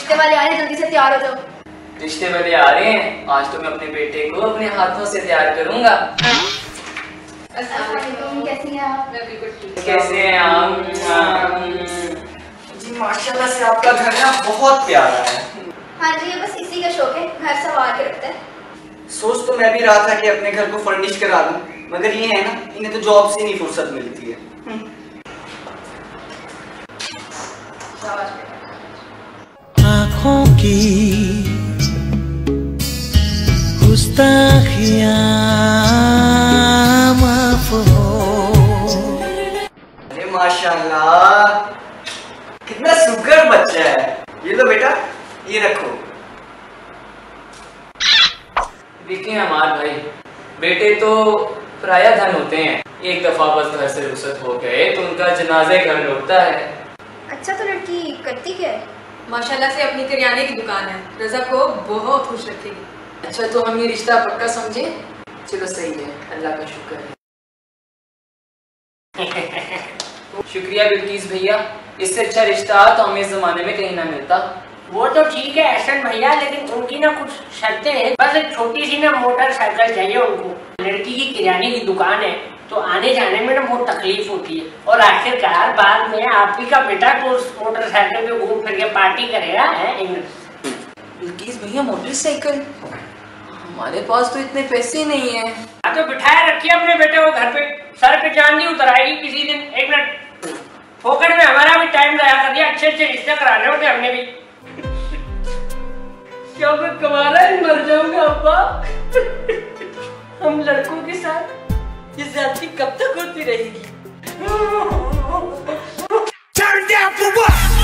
रिश्ते वाले आ रहे हैं, जल्दी से तैयार हो जाओ। रिश्ते वाले आ रहे हैं, आज तो मैं अपने बेटे को अपने हाथों से तैयार करूंगा। अस्सलाम वालेकुम, कैसी हैं आप? मैं बिल्कुल ठीक। कैसे हैं आप? जी माशाल्लाह से आपका घर ना बहुत प्यारा है। हाँ जी, ये बस इसी का शौक है, घर संवार के रखता है। सोच तो मैं भी रहा था कि अपने घर को फर्निश करा दूं, मगर ये है ना, इन्हें तो जॉब से नहीं फुर्सत मिलती है। आँखों की गुस्ताखियाँ माफ हो। अरे माशाल्लाह कितना सुगर बच्चा है। ये लो बेटा, ये रखो। देखिए हमारे भाई, बेटे तो पराया धन होते हैं, एक दफा बस घर से रुखसत हो गए तो उनका जनाजे घर लौटता है। अच्छा, तो लड़की करती क्या है? माशाल्लाह से अपनी करियाने की दुकान है, रजा को बहुत खुश रखेगी। अच्छा, तो हम ये रिश्ता पक्का समझे? चलो सही है, अल्लाह का शुक्र है। शुक्रिया बिल्किस भैया, इससे अच्छा रिश्ता तो हमें इस जमाने में कहीं ना मिलता। वो तो ठीक है एहसन भैया, लेकिन उनकी ना कुछ शर्तें हैं। बस एक छोटी सी ना मोटरसाइकिल चाहिए उनको। लड़की की किराने की दुकान है तो आने जाने में ना बहुत तकलीफ होती है, और आखिरकार बाद में आप ही का बेटा तो उस मोटरसाइकिल पे घूम फिर के पार्टी करेगा है। बिल्किस भैया मोटरसाइकिल, हमारे पास तो इतने पैसे नहीं है। हाँ तो बिठाए रखिए अपने बेटे को घर पे, सर पे चांदी उतर आएगी किसी दिन। एक मिनट, फोकट में हमारा भी टाइम जाया कर दिया, अच्छे अच्छे रिश्ते कराने होते हमने भी। क्या मैं कमाना ही मर जाऊंगा अब्बा। हम लड़कों के साथ ये ज्यादती कब तक होती रहेगी? Turn down for what?